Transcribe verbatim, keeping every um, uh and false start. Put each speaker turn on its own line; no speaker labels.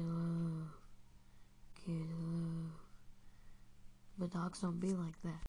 love, get love. But dogs don't be like that.